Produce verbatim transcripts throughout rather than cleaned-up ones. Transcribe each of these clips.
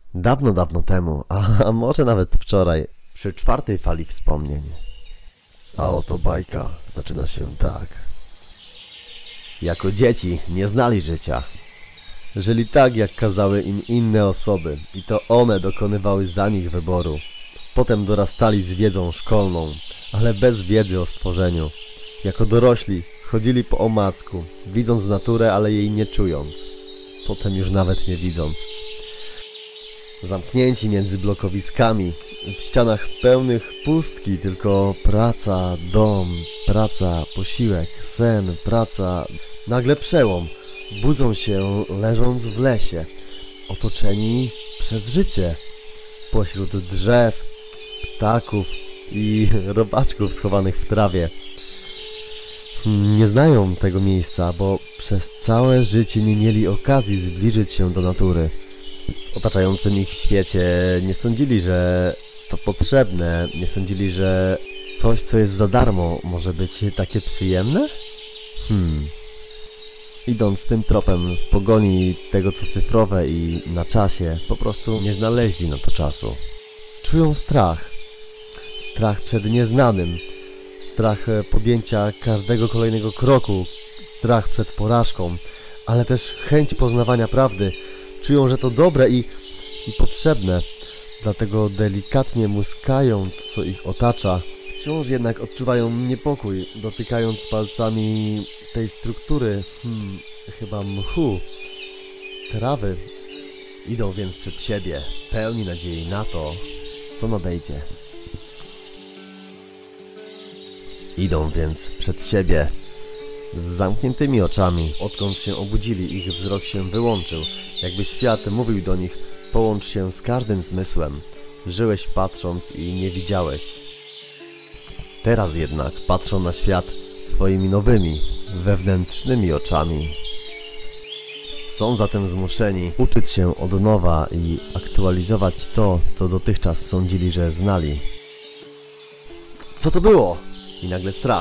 Dawno, dawno temu, a, a może nawet wczoraj, przy czwartej fali wspomnień. A oto bajka zaczyna się tak. Jako dzieci nie znali życia. Żyli tak, jak kazały im inne osoby i to one dokonywały za nich wyboru. Potem dorastali z wiedzą szkolną, ale bez wiedzy o stworzeniu. Jako dorośli chodzili po omacku, widząc naturę, ale jej nie czując. Potem już nawet nie widząc. Zamknięci między blokowiskami, w ścianach pełnych pustki, tylko praca, dom, praca, posiłek, sen, praca. Nagle przełom. Budzą się leżąc w lesie, otoczeni przez życie. Pośród drzew, ptaków i robaczków schowanych w trawie. Nie znają tego miejsca, bo przez całe życie nie mieli okazji zbliżyć się do natury. W otaczającym ich świecie nie sądzili, że to potrzebne, nie sądzili, że coś, co jest za darmo, może być takie przyjemne? Hmm... Idąc tym tropem w pogoni tego, co cyfrowe i na czasie, po prostu nie znaleźli na to czasu. Czują strach. Strach przed nieznanym. Strach podjęcia każdego kolejnego kroku. Strach przed porażką. Ale też chęć poznawania prawdy. Czują, że to dobre i, i potrzebne. Dlatego delikatnie muskają to, co ich otacza. Wciąż jednak odczuwają niepokój, dotykając palcami tej struktury, hmm, chyba mchu, trawy. Idą więc przed siebie, pełni nadziei na to, co nadejdzie. Idą więc przed siebie z zamkniętymi oczami. Odkąd się obudzili, ich wzrok się wyłączył, jakby świat mówił do nich: połącz się z każdym zmysłem. Żyłeś patrząc i nie widziałeś. Teraz jednak patrzą na świat swoimi nowymi, wewnętrznymi oczami. Są zatem zmuszeni uczyć się od nowa i aktualizować to, co dotychczas sądzili, że znali. Co to było? I nagle strach.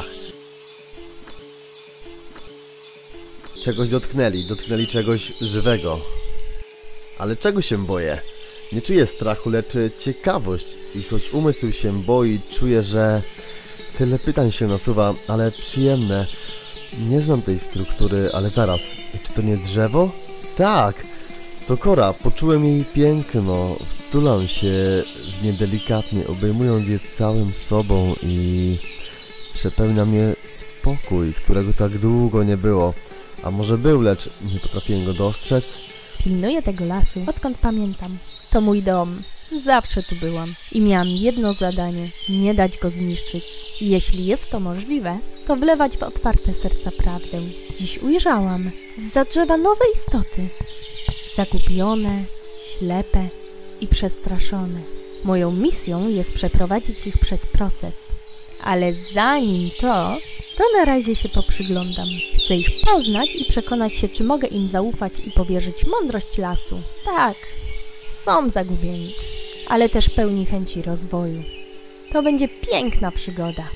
Czegoś dotknęli, dotknęli czegoś żywego. Ale czego się boję? Nie czuję strachu, lecz ciekawość. I choć umysł się boi, czuję, że tyle pytań się nasuwa, ale przyjemne. Nie znam tej struktury, ale zaraz. Czy to nie drzewo? Tak! To kora. Poczułem jej piękno. Wtulam się w nie delikatnie, obejmując je całym sobą i przepełnia mnie spokój, którego tak długo nie było. A może był, lecz nie potrafiłem go dostrzec? Pilnuję tego lasu, odkąd pamiętam. To mój dom. Zawsze tu byłam i miałam jedno zadanie: nie dać go zniszczyć. I jeśli jest to możliwe, to wlewać w otwarte serca prawdę. Dziś ujrzałam zza drzewa nowe istoty. Zagubione, ślepe i przestraszone. Moją misją jest przeprowadzić ich przez proces. Ale zanim to, to na razie się poprzyglądam. Chcę ich poznać i przekonać się, czy mogę im zaufać i powierzyć mądrość lasu. Tak, są zagubieni, ale też pełni chęci rozwoju. To będzie piękna przygoda.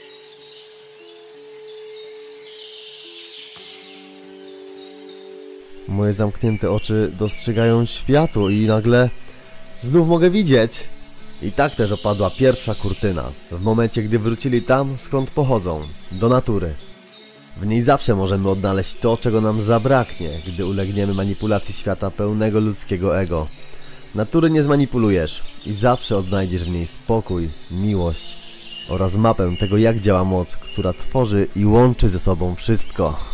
Moje zamknięte oczy dostrzegają światło i nagle znów mogę widzieć. I tak też opadła pierwsza kurtyna, w momencie, gdy wrócili tam, skąd pochodzą, do natury. W niej zawsze możemy odnaleźć to, czego nam zabraknie, gdy ulegniemy manipulacji świata pełnego ludzkiego ego. Natury nie zmanipulujesz i zawsze odnajdziesz w niej spokój, miłość oraz mapę tego, jak działa moc, która tworzy i łączy ze sobą wszystko.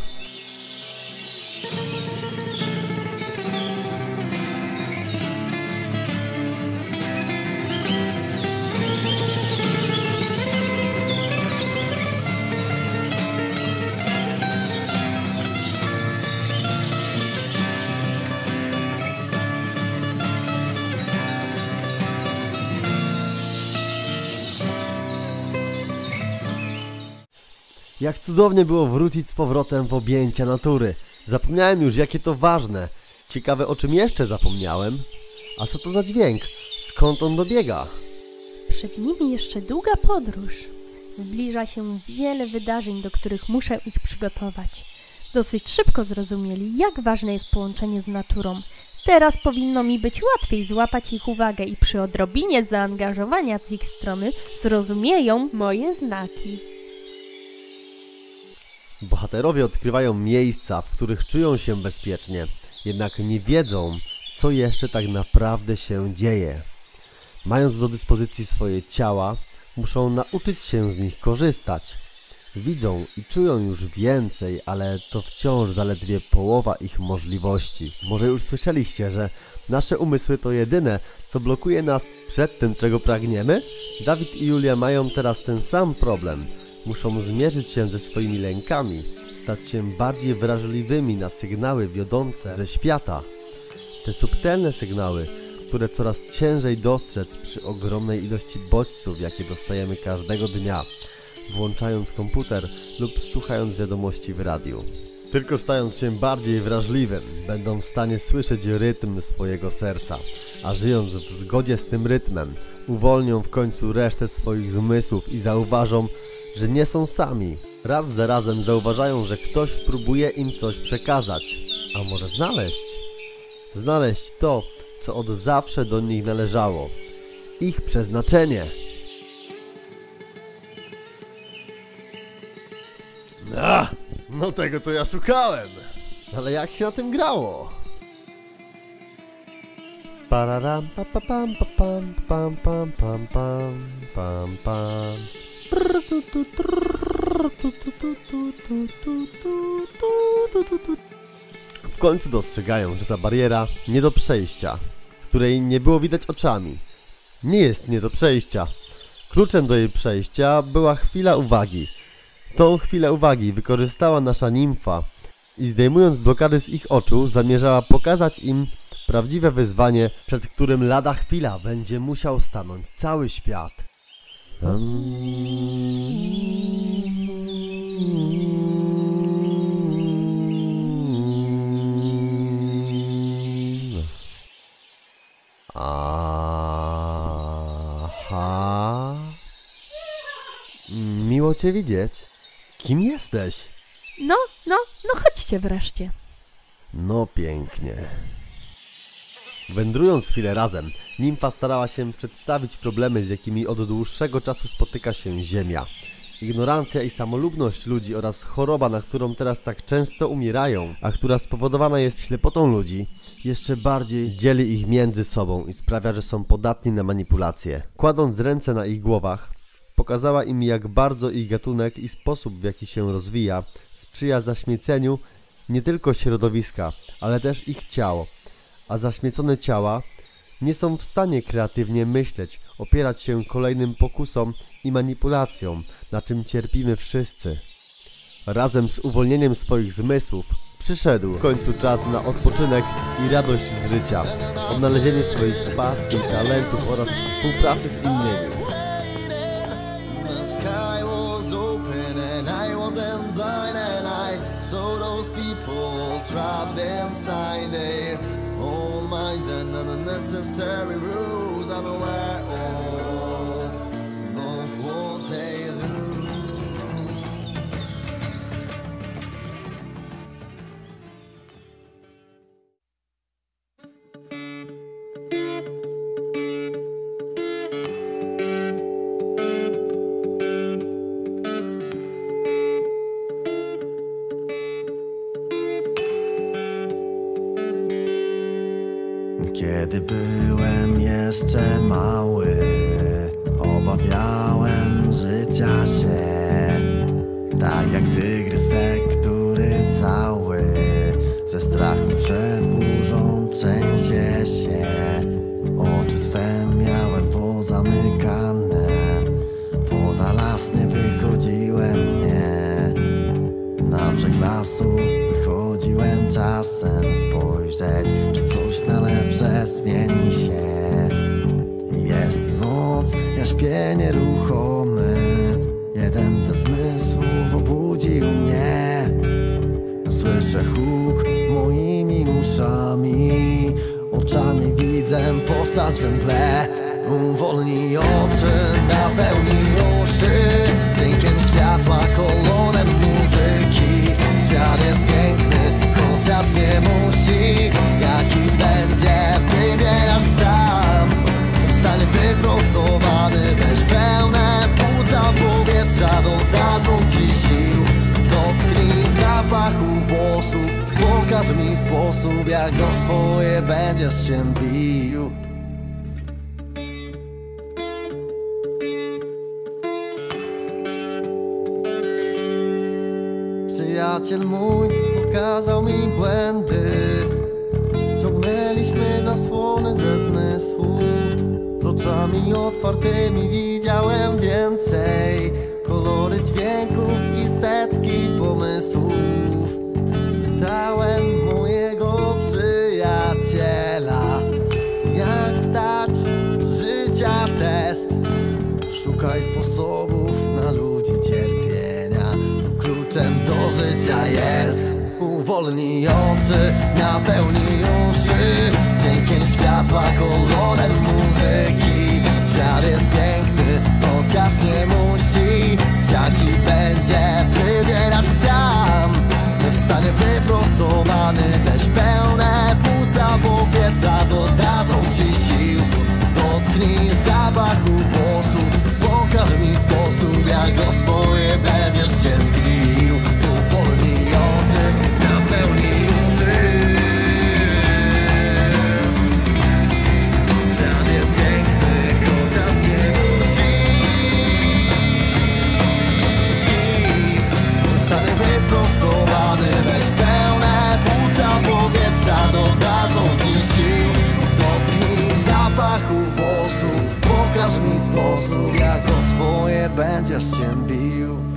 Jak cudownie było wrócić z powrotem w objęcia natury. Zapomniałem już, jakie to ważne. Ciekawe, o czym jeszcze zapomniałem. A co to za dźwięk? Skąd on dobiega? Przed nimi jeszcze długa podróż. Zbliża się wiele wydarzeń, do których muszę ich przygotować. Dosyć szybko zrozumieli, jak ważne jest połączenie z naturą, Teraz powinno mi być łatwiej złapać ich uwagę i przy odrobinie zaangażowania z ich strony zrozumieją moje znaki. Bohaterowie odkrywają miejsca, w których czują się bezpiecznie, jednak nie wiedzą, co jeszcze tak naprawdę się dzieje. Mając do dyspozycji swoje ciała, muszą nauczyć się z nich korzystać. Widzą i czują już więcej, ale to wciąż zaledwie połowa ich możliwości. Może już słyszeliście, że nasze umysły to jedyne, co blokuje nas przed tym, czego pragniemy? Dawid i Julia mają teraz ten sam problem. Muszą zmierzyć się ze swoimi lękami, stać się bardziej wrażliwymi na sygnały wiodące ze świata. Te subtelne sygnały, które coraz ciężej dostrzec przy ogromnej ilości bodźców, jakie dostajemy każdego dnia, włączając komputer lub słuchając wiadomości w radiu. Tylko stając się bardziej wrażliwym, będą w stanie słyszeć rytm swojego serca, a żyjąc w zgodzie z tym rytmem, uwolnią w końcu resztę swoich zmysłów i zauważą, że nie są sami. Raz za razem zauważają, że ktoś próbuje im coś przekazać, a może znaleźć. Znaleźć to, co od zawsze do nich należało. Ich przeznaczenie. A, no tego to ja szukałem. Ale jak się na tym grało? Pararam pa pa pam pa pam pam pam pam pam pam pam. W końcu dostrzegają, że ta bariera nie do przejścia, której nie było widać oczami, nie jest nie do przejścia. Kluczem do jej przejścia była chwila uwagi. Tą chwilę uwagi wykorzystała nasza nimfa i zdejmując blokady z ich oczu, zamierzała pokazać im prawdziwe wyzwanie, przed którym lada chwila będzie musiał stanąć cały świat. Aha. Miło cię widzieć. Kim jesteś? No, no, no chodźcie wreszcie. No pięknie. Wędrując chwilę razem, nimfa starała się przedstawić problemy, z jakimi od dłuższego czasu spotyka się Ziemia. Ignorancja i samolubność ludzi oraz choroba, na którą teraz tak często umierają, a która spowodowana jest ślepotą ludzi, jeszcze bardziej dzieli ich między sobą i sprawia, że są podatni na manipulacje. Kładąc ręce na ich głowach, pokazała im, jak bardzo ich gatunek i sposób, w jaki się rozwija, sprzyja zaśmieceniu nie tylko środowiska, ale też ich ciał, a zaśmiecone ciała nie są w stanie kreatywnie myśleć, opierać się kolejnym pokusom i manipulacjom, na czym cierpimy wszyscy. Razem z uwolnieniem swoich zmysłów przyszedł w końcu czas na odpoczynek i radość z życia, odnalezienie swoich pasji, talentów oraz współpracy z innymi. Old minds and unnecessary rules I'm aware of, of what they lose. Kiedy byłem jeszcze mały, obawiałem życia się, tak jak tygrysek, który cały ze strachu przed burzą trzęsie się. Oczy swe miałem pozamykane, poza las nie wychodziłem, nie. Na brzeg lasu wychodziłem czasem spojrzeć, czy coś na lepsze zmieni się. Jest noc, ja śpię nieruchomy, jeden ze zmysłów obudził mnie. Słyszę huk moimi uszami, oczami widzę postać we mgle. Uwolnij oczy, napełnij uszy dźwiękiem światła, kolonem muzyki. Świat jest piękny, chociaż nie musi. Jaki będzie Pokaż mi sposób, jak o swoje będziesz się bił. Przyjaciel mój pokazał mi błędy. Ściągnęliśmy zasłony ze zmysłów. Z oczami otwartymi widziałem więcej. Kolory dźwięków i setki pomysłów. Spytałem mojego przyjaciela, jak zdać życia test. Szukaj sposobów na ludzi cierpienia. To kluczem do życia jest. Uwolnij oczy, napełnij uszy dźwiękiem światła, kolorem muzyki. Świat jest piękny, chociaż nie musi. Jaki będzie, wybierasz sam. We wstanie wyprostowany, weź pełne płuca, bo pieca dodadzą ci sił. Dotknij zapachu włosów, pokaż mi sposób, jak o swoje będziesz się bił. Uwolnij oczy, napełnij uszy. Świat jest piękny, chociaż nie musi. Stany wyprostowany, weź pełne płuca, powietrza dodadzą ci sił. Dotknij zapachu włosów, pokaż mi sposób, jak o swoje będziesz się bił.